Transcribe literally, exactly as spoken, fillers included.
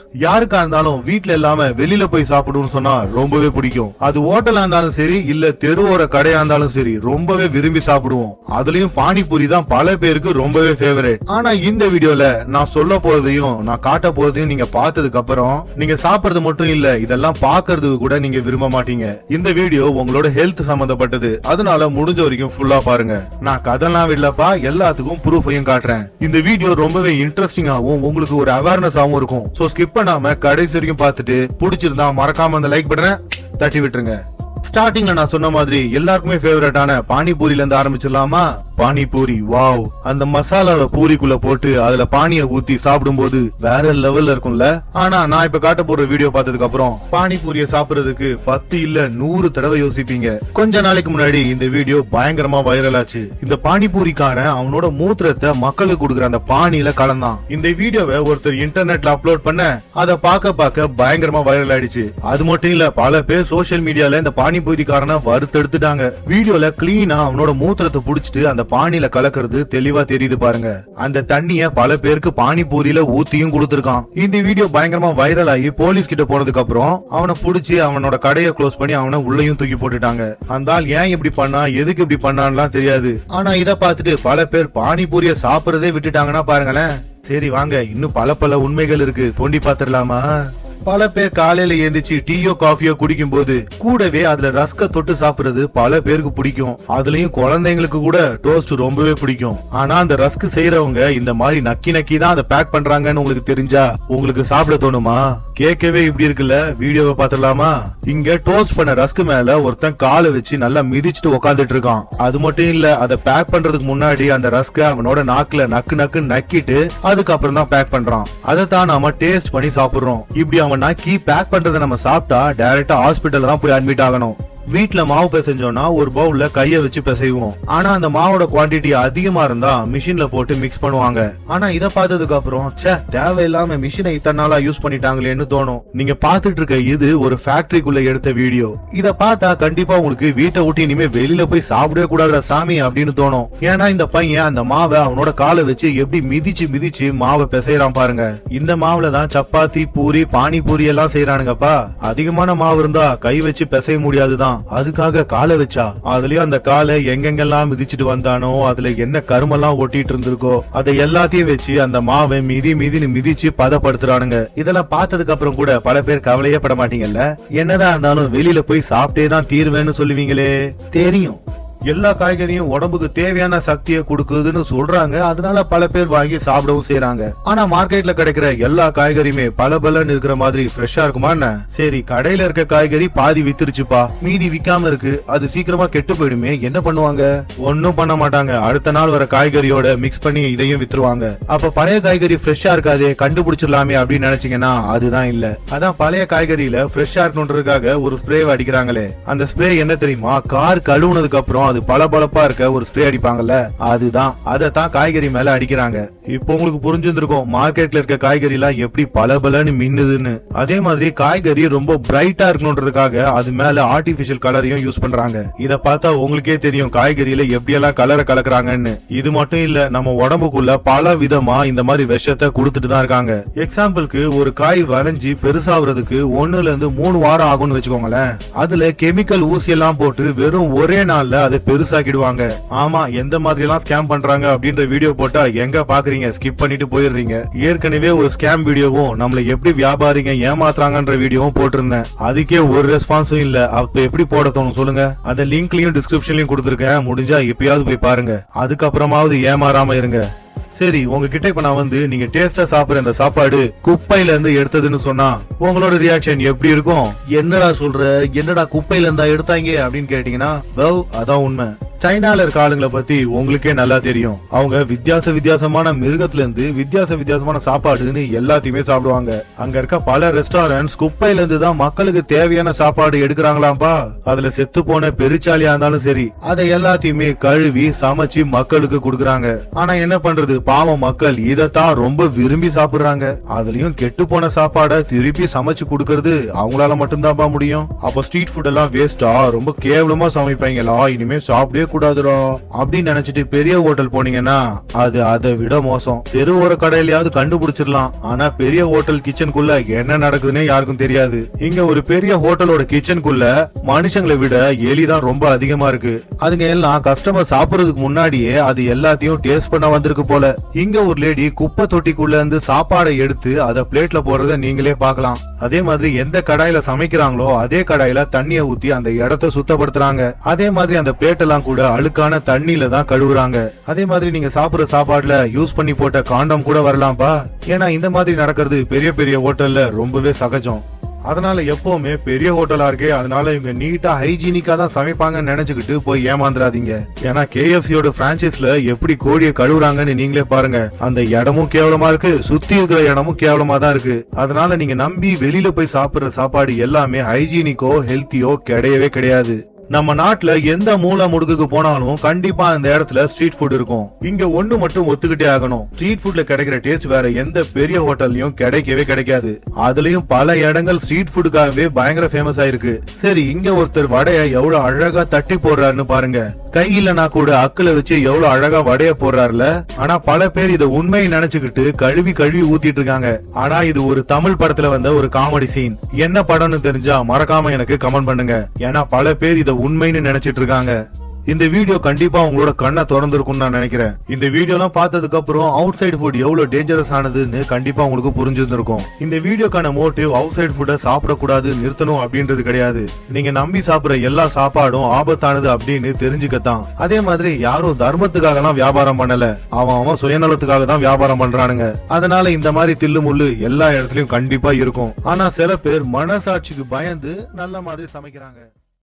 யாருக்கா இருந்தாலும் வீட்ல இல்லாம வெளியில போய் சாப்பிடணும்னு சொன்னா ரொம்பவே பிடிக்கும். அது ஹோட்டலா இருந்தாலும் சரி இல்ல தெருவோர கடையா இருந்தாலும் சரி ரொம்பவே விரும்பி சாப்பிடுவோம். அதுலயும் பானிபூரி தான் பல பேருக்கு ரொம்பவே ஃபேவரட். ஆனா இந்த வீடியோல நான் சொல்ல போறதையும் நான் காட்ட போறதையும் நீங்க பார்த்ததுக்கு அப்புறம் நீங்க சாப்பிடுறது மட்டும் இல்ல இதெல்லாம் பாக்குறதுக்கு கூட நீங்க விரும்ப மாட்டீங்க. இந்த வீடியோ உங்களோட ஹெல்த் சம்பந்தப்பட்டது, அதனால முடிஞ்ச வரைக்கும் ஃபுல்லா பாருங்க. நான் கதெல்லாம் விடலப்பா, எல்லாத்துக்கும் ப்ரூஃபையும் காட்டுறேன். இந்த வீடியோ ரொம்பவே இன்ட்ரெஸ்டிங்காவும் உங்களுக்கு ஒரு அவேர்னஸாவும் இருக்கும். சோ ஸ்கிப் பண்ணாம கடைசி வரைக்கும் பார்த்துட்டு பிடிச்சிருந்தா மறக்காம அந்த லைக் பட்டனை தட்டி விட்டுருங்க. ஸ்டார்டிங்ல நான் சொன்ன மாதிரி எல்லாருக்குமே ஃபேவரட்டான பானிபூரில இருந்து ஆரம்பிச்சிடலாமா? பானிபூரி வாவ், அந்த மசாலாவை பூரிக்குள்ள போட்டு அதுல பானியை ஊத்தி சாப்பிடும்போது வேற லெவல்ல இருக்கும்ல. ஆனா நான் இப்ப காட்ட போற வீடியோ பார்த்ததுக்கு அப்புறம் பானிபூரிய சாப்பிடுறதுக்கு பத்து இல்ல நூறு தடவை யோசிப்பீங்க. கொஞ்ச நாளைக்கு முன்னாடி இந்த வீடியோ பயங்கரமா வைரல் ஆச்சு. இந்த பானிபூரிக்காரன் அவனோட மூத்திரத்தை மக்களுக்கு கொடுக்குற அந்த பானியில கலந்தான். இந்த வீடியோவை ஒருத்தர் இன்டர்நெட்ல அப்லோட் பண்ண அதை பார்க்க பார்க்க பயங்கரமா வைரல் ஆயிடுச்சு. அது மட்டும் இல்ல, பல பேர் சோசியல் மீடியால இந்த பானிபூரிக்காரனை வறுத்தெடுத்துட்டாங்க. வீடியோல கிளீனா அவனோட மூத்திரத்தை புடிச்சிட்டு அந்த பானில கலக்கிறது தெளிவா தெரியுது பாருங்க. அந்த தண்ணிய பல பேருக்கு பானிபூரியில ஊத்தியும் கொடுத்திருக்கான். இந்த வீடியோ பயங்கரமா வைரல் ஆகி போலீஸ் கிட்ட போனதுக்கு அப்புறம் அவனை புடிச்சு அவனோட கடையை க்ளோஸ் பண்ணி அவனை உள்ளேயும் தூக்கி போட்டுட்டாங்க. அந்த ஆள் ஏன் இப்படி பண்ணா எதுக்கு இப்படி பண்ணான்லாம் தெரியாது. ஆனா இத பார்த்துட்டு பல பேர் பானிபூரிய சாப்பிடுறதே விட்டுட்டாங்கன்னா பாருங்களேன். சரி வாங்க, இன்னும் பல பல உண்மைகள் இருக்கு, தோண்டி பாத்துடலாமா? பல பேர் காலையில எழுந்திரிச்சு டீயோ காஃபியோ குடிக்கும் போது கூடவே அதுல ரஸ்க தொட்டு சாப்பிடுறது பல பேருக்கு பிடிக்கும். அதுலயும் குழந்தைங்களுக்கு கூட டோஸ்ட் ரொம்பவே பிடிக்கும். ஆனா அந்த ரஸ்க் செய்யறவங்க இந்த மாதிரி நக்கி நக்கி தான் அதை பேக் பண்றாங்கன்னு உங்களுக்கு தெரிஞ்சா உங்களுக்கு சாப்பிட தோணுமா? கேட்கவே இப்படி இருக்குல்ல. வீடியோவை பாத்துடலாமா? இங்க டோஸ்ட் பண்ண ரஸ்க் மேல ஒருத்தன் காலை வச்சு நல்லா மிதிச்சுட்டு உட்காந்துட்டு இருக்கான். அது மட்டும் இல்ல, அதை பேக் பண்றதுக்கு முன்னாடி அந்த ரஸ்க அவனோட நாக்குல நக்கு நக்கு நக்கிட்டு அதுக்கப்புறம் தான் பேக் பண்றான். அதை தான் நாம டேஸ்ட் பண்ணி சாப்பிடுறோம். இப்படி அவன் நக்கி பேக் பண்றதை நம்ம சாப்பிட்டா டைரக்டா ஹாஸ்பிட்டல் தான் போய் அட்மிட் ஆகணும். வீட்ல மாவு பிசைஞ்சோம்னா ஒரு பவுல்ல கைய வச்சு பிசைவோம். ஆனா அந்த மாவோட குவான்டிட்டி அதிகமா இருந்தா மிஷின்ல போட்டு மிக்ஸ் பண்ணுவாங்க. ஆனா இத பார்த்ததுக்கு அப்புறம் ச்சே, தேவையில்லாம மிஷினை இத்தனை நாளா யூஸ் பண்ணிட்டாங்களேன்னு தோணும். நீங்க பாத்துட்டு இருக்க இது ஒரு ஃபேக்டரிக்குள்ள எடுத்த வீடியோ. இத பார்த்தா கண்டிப்பா உங்களுக்கு வீட்டை விட்டு இனிமே வெளியில போய் சாப்பிடவே கூடாதுடா சாமி அப்படின்னு தோணும். ஏன்னா இந்த பையன் அந்த மாவை அவனோட காலை வச்சு எப்படி மிதிச்சு மிதிச்சு மாவை பிசைறான் பாருங்க. இந்த மாவுல தான் சப்பாத்தி பூரி பானிபூரி எல்லாம் செய்யறானுங்கப்பா. அதிகமான மாவு இருந்தா கை வச்சு பிசைய முடியாதுதான், அதுக்காக காலை வச்சா அதுலயும் அந்த காலை எங்கெங்கெல்லாம் மிதிச்சுட்டு வந்தானோ அதுல என்ன கருமெல்லாம் ஒட்டிட்டு இருந்திருக்கோ அதை எல்லாத்தையும் வச்சு அந்த மாவை மிதி மிதின்னு மிதிச்சு பதப்படுத்துறானுங்க. இதெல்லாம் பார்த்ததுக்கு அப்புறம் கூட பல பேர் கவலையே பட மாட்டீங்கல்ல. என்னதான் இருந்தாலும் வெளியில போய் சாப்பிட்டே தான் தீர்வேன்னு சொல்லுவீங்களே. தெரியும், எல்லா காய்கறியும் உடம்புக்கு தேவையான சக்தியை கொடுக்குதுன்னு சொல்றாங்க. அதனால பல பேர் வாங்கி சாப்பிடவும் செய்யறாங்க. ஆனா மார்க்கெட்ல கிடைக்கிற எல்லா காய்கறியுமே பல பலன்னு இருக்கிற மாதிரி ஃப்ரெஷ்ஷா இருக்குமா என்ன? சரி, கடையில இருக்க காய்கறி பாதி வித்துருச்சுப்பா, மீதி விக்காம இருக்கு, அது சீக்கிரமா கெட்டு போயிடுமே, என்ன பண்ணுவாங்க? ஒன்னும் பண்ண மாட்டாங்க. அடுத்த நாள் வர காய்கறியோட மிக்ஸ் பண்ணி இதையும் வித்துருவாங்க. அப்ப பழைய காய்கறி ஃப்ரெஷ்ஷா இருக்காதே, கண்டுபிடிச்சிடலாமே அப்படின்னு நினைச்சீங்கன்னா அதுதான் இல்ல. அதான் பழைய காய்கறியில ஃப்ரெஷ்ஷா இருக்கணுன்றதுக்காக ஒரு ஸ்ப்ரே அடிக்கிறாங்களே. அந்த ஸ்ப்ரே என்ன தெரியுமா? கார் கழுவுனதுக்கு அப்புறம் அது பளபளப்பா இருக்க ஒரு ஸ்ப்ரே அடிப்பாங்கல்ல, அதுதான். அதத்தான் காய்கறி மேல அடிக்கிறாங்க. இப்போ உங்களுக்கு புரிஞ்சிருக்கும் மார்க்கெட்ல இருக்க காய்கறி எல்லாம் எப்படி பளபளன்னு மின்னுதுன்னு. அதே மாதிரி காய்கறி ரொம்ப பிரைட்டா இருக்கணும்ன்றதுக்காக அது மேல ஆர்டிபிஷியல் கலரையும் யூஸ் பண்றாங்க. இத பார்த்தா உங்களுக்கே தெரியும் காய்கறியில எப்படி எல்லாம் கலரை கலக்குறாங்கன்னு. இது மட்டும் இல்ல, நம்ம உடம்புக்குள்ள பல விதமா இந்த மாதிரி விஷத்தை கொடுத்துட்டு தான் இருக்காங்க. எக்ஸாம்பிளுக்கு ஒரு காய் வளைஞ்சி பெருசாகிறதுக்கு ஒண்ணுல இருந்து மூணு வாரம் ஆகும்னு வச்சுக்கோங்களேன். அதுல கெமிக்கல் ஊசி எல்லாம் போட்டு வெறும் ஒரே நாள்ல அதை பெருசாக்கிடுவாங்க. ஆமா, எந்த மாதிரி எல்லாம் ஸ்கேம் பண்றாங்க அப்படின்ற வீடியோ போட்டா எங்க பாக்குறீங்க, ஸ்கிப் பண்ணிட்டு போயிடுறீங்க. ஏற்கனவே ஒரு ஸ்கேம் வீடியோவும் நம்மள எப்படி வியாபாரிங்க ஏமாத்துறாங்கன்ற வீடியோவும் போட்டிருந்தேன். அதுக்கே ஒரு ரெஸ்பான்ஸும் இல்ல. அப்ப எப்படி போட தோணும் சொல்லுங்க? அந்த லிங்க்லயும் டிஸ்கிரிப்ஷன்லயும் கொடுத்துருக்கேன், முடிஞ்சா எப்பயாவது போய் பாருங்க. அதுக்கப்புறமாவது ஏமாறாம இருங்க. சரி, உங்ககிட்ட இப்ப நான் வந்து நீங்க டேஸ்டா சாப்பிடுற இந்த சாப்பாடு குப்பையில இருந்து எடுத்ததுன்னு சொன்னா உங்களோட ரியாக்ஷன் எப்படி இருக்கும்? என்னடா சொல்ற, என்னடா குப்பையில இருந்தா எடுத்தாங்க அப்படின்னு கேட்டீங்கன்னா, வெல் அதான் உண்மை. சைனால இருக்க ஆளுங்களை பத்தி உங்களுக்கே நல்லா தெரியும். அவங்க வித்தியாச வித்தியாசமான மிருகத்துல இருந்து வித்தியாச வித்தியாசமான சாப்பாடுன்னு எல்லாத்தையுமே சாப்பிடுவாங்க. அங்க இருக்க பல ரெஸ்டாரண்ட்ஸ் குப்பையில இருந்து தான் மக்களுக்கு தேவையான சாப்பாடு எடுக்கிறாங்களாம்பா. அதுல செத்து போன பெருச்சாலியா இருந்தாலும் சரி, அதை எல்லாத்தையுமே கழுவி சமைச்சு மக்களுக்கு கொடுக்கறாங்க. ஆனா என்ன பண்றது, பாவம் மக்கள் இதத்தான் ரொம்ப விரும்பி சாப்பிடுறாங்க. அதுலயும் கெட்டு போன சாப்பாடை திருப்பி சமைச்சு கொடுக்கறது அவங்களால மட்டும்தான்ப்பா முடியும். அப்ப ஸ்ட்ரீட் ஃபுட் எல்லாம் வேஸ்டா, ரொம்ப கேவலமா சமைப்பாங்களா, இனிமே சாப்பிடவே கூடாதுடா அப்படின்னு நினைச்சிட்டு பெரிய ஹோட்டல் போனீங்கன்னா அது அதை விட மோசம். தெரு ஓர கடையிலயாவது கண்டுபிடிச்சிடலாம், ஆனா பெரிய ஹோட்டல் கிச்சனுக்குள்ள என்ன நடக்குதுன்னே யாருக்கும் தெரியாது. இங்க ஒரு பெரிய ஹோட்டலோட கிச்சனுக்குள்ள மனுஷங்களை விட எலிதான் ரொம்ப அதிகமா இருக்கு. அதுங்க எல்லாம் கஸ்டமர் சாப்பிடுறதுக்கு முன்னாடியே அது எல்லாத்தையும் டேஸ்ட் பண்ண வந்திருக்கு போல. இங்க ஒரு லேடி குப்பை தொட்டிக்குள்ள இருந்து சாப்பாடை எடுத்து அதை பிளேட்ல போறத நீங்களே பார்க்கலாம். அதே மாதிரி எந்த கடாயில சமைக்கிறாங்களோ அதே கடாயில தண்ணிய ஊத்தி அந்த இடத்த சுத்தப்படுத்துறாங்க. அதே மாதிரி அந்த பிளேட் எல்லாம் கூட அழுக்கான தண்ணியில தான் கழுவுறாங்க. அதே மாதிரி நீங்க சாப்பிடுற சாப்பாடுல யூஸ் பண்ணி போட்ட காண்டம் கூட வரலாம்பா. ஏன்னா இந்த மாதிரி நடக்கிறது பெரிய பெரிய ஹோட்டல்ல ரொம்பவே சகஜம். அதனால எப்பவுமே பெரிய ஹோட்டலா இருக்கே, அதனால இவங்க நீட்டா ஹைஜீனிக்கா தான் சமைப்பாங்கன்னு நினைச்சுக்கிட்டு போய் ஏமாந்துராதீங்க. ஏன்னா கேஎஃப்சியோட பிரான்சைஸ்ல எப்படி கோழியை கழுவுறாங்கன்னு நீங்களே பாருங்க. அந்த இடமும் கேவலமா இருக்கு, சுத்தி இருக்கிற இடமும் கேவலமா தான் இருக்கு. அதனால நீங்க நம்பி வெளியில போய் சாப்பிடுற சாப்பாடு எல்லாமே ஹைஜீனிக்கோ ஹெல்த்தியோ கிடையவே கிடையாது. நம்ம நாட்டுல எந்த மூல முடுக்குக்கு போனாலும் கண்டிப்பா அந்த இடத்துல ஸ்ட்ரீட் ஃபுட் இருக்கும். இங்க ஒண்ணு மட்டும் ஒத்துக்கிட்டே ஆகணும், ஸ்ட்ரீட் ஃபுட்ல கிடைக்கிற டேஸ்ட் வேற எந்த பெரிய ஹோட்டல்லயும் கிடைக்கவே கிடைக்காது. அதுலயும் பல இடங்கள் ஸ்ட்ரீட் ஃபுட்டுக்காகவே பயங்கர ஃபேமஸ் ஆயிருக்கு. சரி, இங்க ஒருத்தர் வடைய எவ்வளவு அழகா தட்டி போடுறாருன்னு பாருங்க. கை இல்லனா கூட அக்குல வச்சு எவ்வளவு அழகா வடைய போடுறாருல. ஆனா பல பேர் இத உண்மையை நினைச்சுக்கிட்டு கழுவி கழுவி ஊத்திட்டு இருக்காங்க. ஆனா இது ஒரு தமிழ் படத்துல வந்த ஒரு காமெடி சீன். என்ன படம்னு தெரிஞ்சா மறக்காம எனக்கு கமெண்ட் பண்ணுங்க. ஏன்னா பல பேர் இத உண்மைன்னு நினைச்சிட்டு இருக்காங்க. இந்த வீடியோ கண்டிப்பா உங்களோட கண்ணை திறந்திருக்கும்னு நான் நினைக்கிறேன். இந்த வீடியோ எல்லாம் பார்த்ததுக்கு அப்புறம் அவுட் சைடு ஃபுட் எவ்வளவு டேஞ்சரஸ் ஆனதுன்னு கண்டிப்பா உங்களுக்கு புரிஞ்சிருந்திருக்கும். இந்த வீடியோக்கான மோட்டிவ் அவுட் சைடு ஃபுட்டை சாப்பிடக்கூடாது, நிறுத்தணும் அப்படின்றது கிடையாது. நீங்க நம்பி சாப்பிடுற எல்லா சாப்பாடும் ஆபத்தானது அப்படின்னு தெரிஞ்சுக்கத்தான். அதே மாதிரி யாரும் தர்மத்துக்காக எல்லாம் வியாபாரம் பண்ணல, அவன் அவன் சுயநலத்துக்காக தான் வியாபாரம் பண்றானுங்க. அதனால இந்த மாதிரி தில்லு முள்ளு எல்லா இடத்துலயும் கண்டிப்பா இருக்கும். ஆனா சில பேர் மனசாட்சிக்கு பயந்து நல்ல மாதிரி சமைக்கிறாங்க.